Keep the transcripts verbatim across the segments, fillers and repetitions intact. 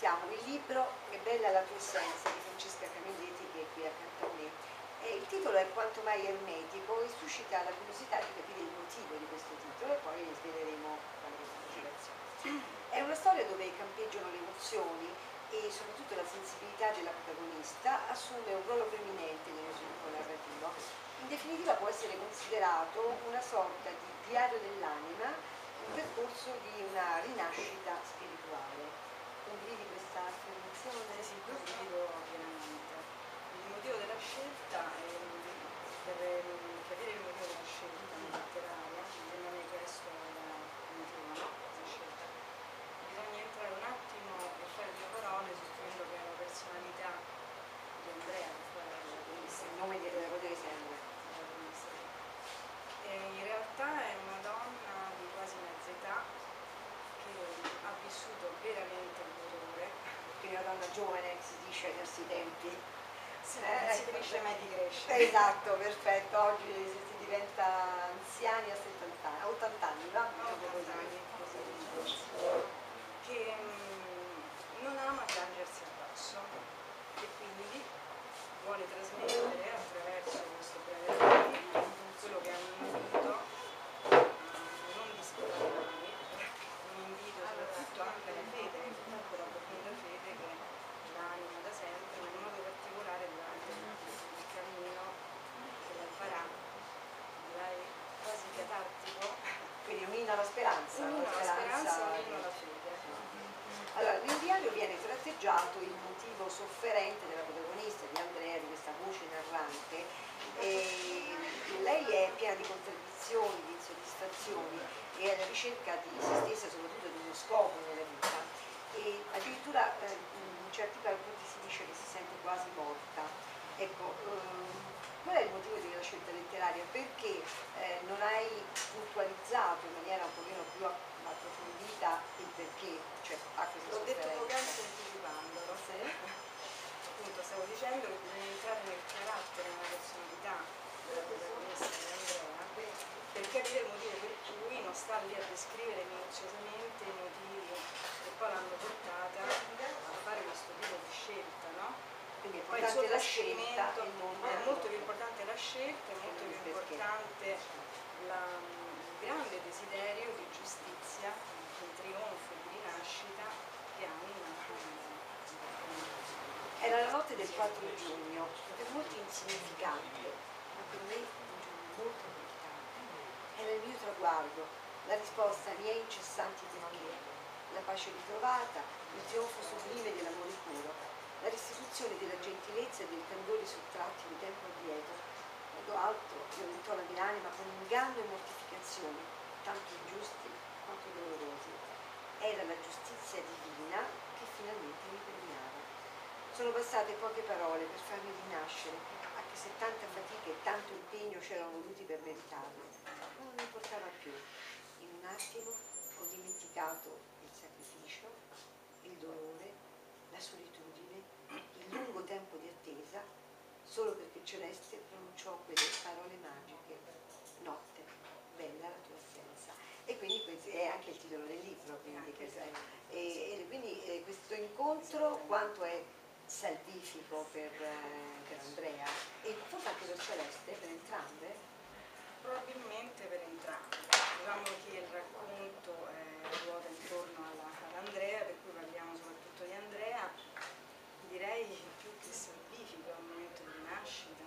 presentiamo il libro È bella la tua essenza di Francesca Camilletti, che è qui accanto a me. E il titolo è quanto mai ermetico e suscita la curiosità di capire il motivo di questo titolo e poi sveleremo qual è la motivazione. È una storia dove campeggiano le emozioni e soprattutto la sensibilità della protagonista assume un ruolo preminente nello sviluppo narrativo. In definitiva può essere considerato una sorta di diario dell'anima, un percorso di una rinascita spirituale. Condividi questa affermazione? Sì, condivido pienamente. Il motivo della scelta, è, per capire il motivo della scelta letteraria, non è questo il motivo no, della scelta, bisogna entrare un attimo e fare due parole sostenendo che è la personalità di Andrea, che fa la Il nome di Rodere Sembra. E in realtà è una donna di quasi mezza età che ha vissuto veramente il dolore. Quindi una donna giovane, si dice ai nostri tempi. Sì, Eh, si cresce mai di crescere. Esatto, perfetto. Oggi si diventa anziani a settanta anni, a ottanta anni, va? ottanta anni, che mh, non ama piangersi addosso e quindi vuole trasmettere attraverso questo breve racconto quello che ha un invito a non disperare mai, un invito soprattutto anche alla fede, quella profonda fede che l'anima da sempre, ma in modo particolare durante il cammino che lei farà, direi quasi catartico. Quindi un inno alla speranza. Un inno alla speranza e un inno alla fede. Allora, nel diario viene tratteggiato il motivo sofferente della protagonista, di Andrea, di questa voce narrante. E lei è piena di contraddizioni, di insoddisfazioni e è alla ricerca di se stessa, soprattutto di uno scopo nella vita. E addirittura eh, in certi racconti si dice che si sente quasi morta. Ecco, ehm, qual è il motivo della scelta letteraria? Perché eh, non hai puntualizzato in maniera un pochino più approfondita il perché, cioè ha questa L'ho detto sofferenza? poc'anzi anticipandolo. Sì? Appunto stavo dicendo che bisogna entrare nel carattere, nella personalità della protagonista di Andrea per capire il motivo per cui non sta lì a descrivere minuziosamente i motivi che poi l'hanno portata a fare questo tipo di scelta, no? Quindi è Poi il suo importante la scelta trasferimento e non è molto più importante la scelta, è molto più importante la, il grande desiderio di giustizia, di trionfo, di rinascita che anima. Era la notte del quattro giugno, per molti insignificante, ma per me un giorno molto importante. Era il mio traguardo, la risposta ai miei incessanti perché, la pace ritrovata, il trionfo sublime dell'amore puro, la restituzione della gentilezza e del candore sottratti di tempo addietro. Modo altro violentò la mia anima con inganno e mortificazione, tanto ingiusti quanto dolorosi. Era la giustizia divina che finalmente mi premiava. Sono bastate poche parole per farmi rinascere, anche se tanta fatica e tanto impegno c'erano voluti per meritarlo. Ma non mi importava più. In un attimo ho dimenticato il sacrificio, il dolore, la solitudine, il lungo tempo di attesa, solo perché Celeste pronunciò quelle parole magiche. Notte, bella la tua assenza. E quindi questo è anche il titolo del libro. Quindi, questo, è, e, e quindi eh, questo incontro quanto è salvifico per, eh, per Andrea e forse anche per Celeste, per entrambe? Probabilmente per entrambi. Diciamo che il racconto eh, ruota intorno alla, ad Andrea, per cui parliamo soprattutto di Andrea, direi più che salvifico, è un momento di rinascita,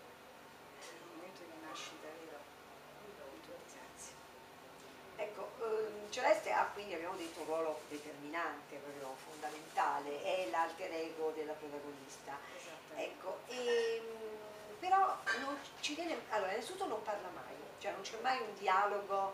è un momento di rinascita vero, in tutti i sensi. Ecco, ehm, Celeste ha quindi, abbiamo detto, un ruolo determinante, proprio fondamentale, è l'alter ego della protagonista. Ecco, e, però non ci viene, allora innanzitutto non parla mai, cioè non c'è mai un dialogo.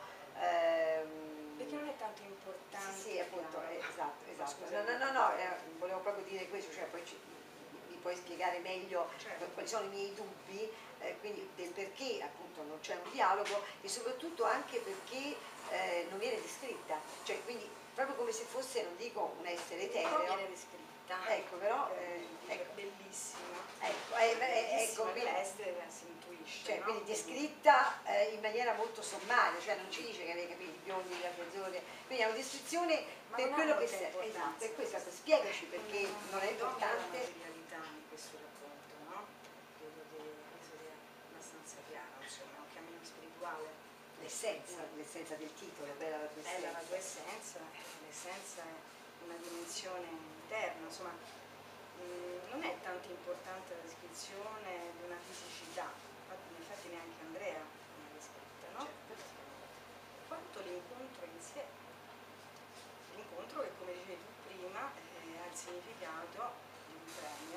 Ehm, Perché non è tanto importante. Sì, sì, appunto, eh, esatto, esatto. No, Scusami. no, no, no, eh, volevo proprio dire questo, cioè poi ci, mi puoi spiegare meglio Certo. quali sono i miei dubbi, eh, quindi del perché appunto non c'è un dialogo e soprattutto anche perché eh, non viene descritta, cioè quindi proprio come se fosse, non dico un essere etereo. Non viene descritta. Ecco, però eh, eh, ecco. Bellissima. Ecco, eh, eh, ecco, quindi, Celeste si intuisce. cioè, no? quindi descritta eh, in maniera molto sommaria, cioè non ci dice che aveva i capelli biondi di ragione, quindi è una descrizione Ma per non ha quello che molta serve, esatto, importanza per questo, questo. spiegaci perché non è La importante. materialità di questo racconto, no? Credo che sia abbastanza chiara, insomma, è un cammino spirituale. L'essenza, l'essenza del titolo, bella la tua Bella la tua essenza. essenza, eh, l'essenza è una dimensione interna, insomma, mh, non è tanto importante la descrizione di una fisicità, infatti, infatti neanche Andrea l'ha descritta, no? Quanto l'incontro in sé, l'incontro che come dicevi tu prima eh, ha il significato di un premio,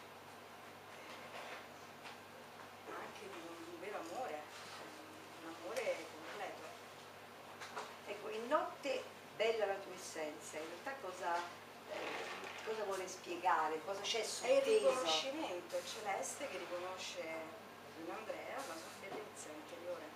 eh, ma anche di un vero amore, eh, un amore completo. Ecco, in Notte bella la tua essenza, in realtà cosa, eh, cosa vuole spiegare, cosa c'è È il sotteso? riconoscimento celeste che riconosce in Andrea la sua bellezza interiore.